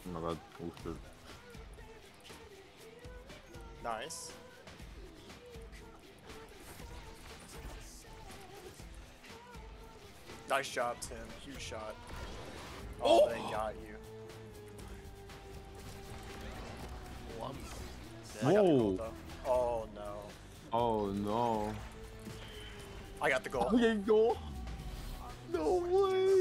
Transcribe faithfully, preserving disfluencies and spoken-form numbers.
my god. Oh shit. Nice. Nice job, Tim. Huge shot. Oh, Oh! they got you. Lump. I got the Whoa. goal, though. Oh, no. Oh no. I got the goal. Okay, goal. No way.